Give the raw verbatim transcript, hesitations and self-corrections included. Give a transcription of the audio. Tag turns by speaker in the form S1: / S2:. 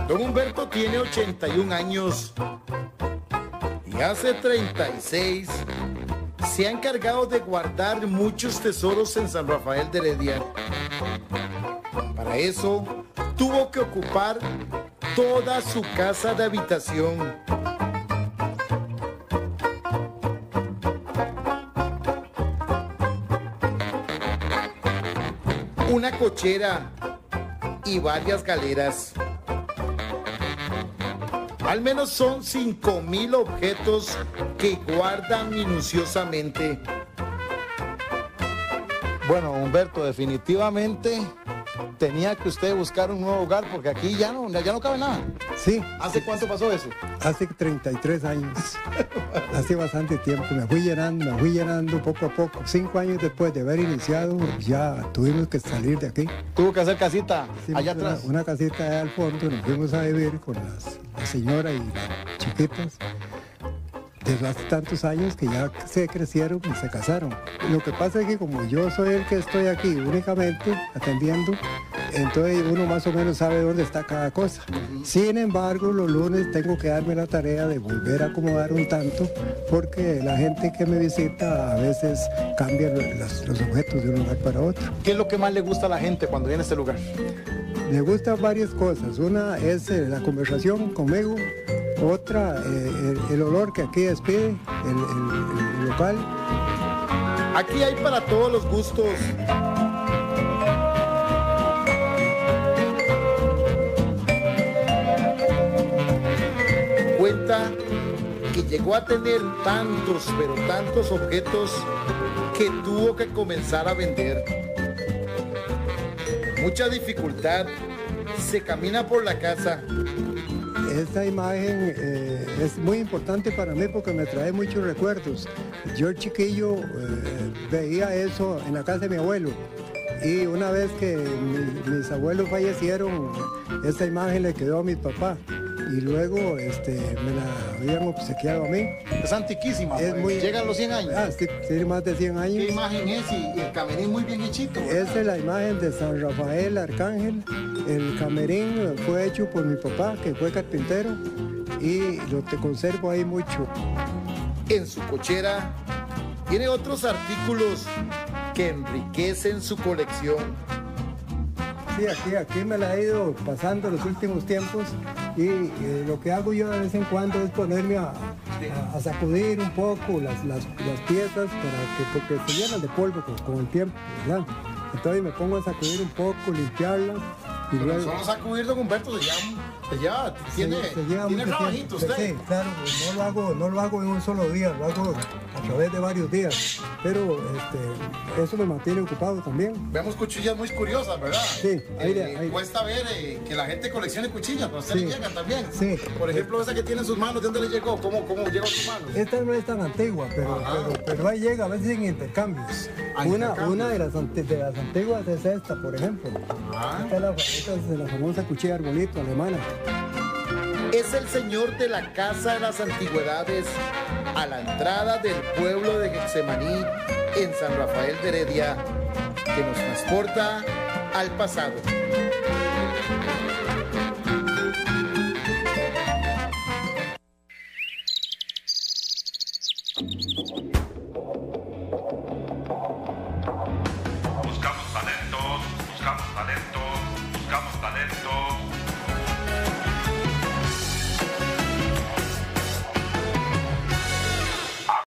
S1: Don Humberto tiene ochenta y un años y hace treinta y seis se ha encargado de guardar muchos tesoros en San Rafael de Heredia. Para eso tuvo que ocupar toda su casa de habitación. Una cochera y varias galeras. Al menos son cinco mil objetos que guardan minuciosamente.
S2: Bueno, Humberto, definitivamente tenía que usted buscar un nuevo hogar porque aquí ya no, ya no cabe nada.
S3: Sí.
S2: ¿Hace cuánto pasó eso?
S3: Hace treinta y tres años. Hace bastante tiempo. Me fui llenando, me fui llenando poco a poco. Cinco años después de haber iniciado, ya tuvimos que salir de aquí.
S2: Tuvo que hacer casita
S3: Hicimos
S2: allá atrás.
S3: Una, una casita allá al fondo, nos fuimos a vivir con las, la señora y las chiquitas. Desde hace tantos años que ya se crecieron y se casaron. Lo que pasa es que como yo soy el que estoy aquí únicamente atendiendo, entonces uno más o menos sabe dónde está cada cosa. Sin embargo, los lunes tengo que darme la tarea de volver a acomodar un tanto, porque la gente que me visita a veces cambia los, los objetos de un lugar para otro.
S2: ¿Qué es lo que más le gusta a la gente cuando viene a este lugar?
S3: Me gustan varias cosas. Una es eh, la conversación conmigo. Otra, eh, el, el olor que aquí despide el, el, el local.
S1: Aquí hay para todos los gustos. Cuenta que llegó a tener tantos, pero tantos objetos que tuvo que comenzar a vender. Mucha dificultad, se camina por la casa.
S3: Esta imagen eh, es muy importante para mí porque me trae muchos recuerdos. Yo chiquillo eh, veía eso en la casa de mi abuelo y una vez que mi, mis abuelos fallecieron, esta imagen le quedó a mi papá y luego este, me la habían obsequiado a mí.
S2: Es antiquísima,
S3: Es muy-
S2: llegan los cien años.
S3: Ah, sí, tiene más de cien años.
S2: ¿Qué imagen es? Y, y el camerín muy bien hechito.
S3: Esa es la imagen de San Rafael Arcángel. El camerín fue hecho por mi papá, que fue carpintero, y lo te conservo ahí mucho.
S1: En su cochera tiene otros artículos que enriquecen su colección.
S3: Sí, aquí, aquí me la he ido pasando los últimos tiempos y eh, lo que hago yo de vez en cuando es ponerme a, a- a sacudir un poco las, las, las piezas para que, porque se llenan de polvo con, con el tiempo, ¿verdad? Entonces me pongo a sacudir un poco, limpiarlas y luego...
S1: Solo sacudir, don Humberto, se lleva, se lleva, tiene,
S3: se- se lleva
S1: tiene
S3: mucho
S1: trabajito
S3: tiempo.
S1: usted.
S3: Sí, claro, no lo hago, no lo hago en un solo día, lo hago a través de varios días, pero este, eso me mantiene ocupado también.
S1: Vemos cuchillas muy curiosas, ¿verdad?
S3: Sí, ahí
S1: Eh,
S3: de- ahí.
S1: Cuesta ver eh, que la gente coleccione cuchillas, pero a usted
S3: Sí.
S1: le llegan también.
S3: Sí.
S1: Por ejemplo, esa que tiene en sus manos, ¿de dónde le llegó? ¿Cómo, cómo llegó a sus manos?
S3: Esta no es tan antigua, pero,
S1: Ajá.
S3: pero, pero ahí llega a veces en intercambios.
S1: Ah,
S3: Una,
S1: intercambios.
S3: una de, las, ante- de las antiguas es esta, por ejemplo.
S1: Ah.
S3: Esta es la, esta es la famosa cuchilla arbolito alemana.
S1: Es el señor de la Casa de las Antigüedades a la entrada del pueblo de Getsemaní en San Rafael de Heredia, que nos transporta al pasado.
S4: Buscamos talentos, buscamos talentos, buscamos talentos.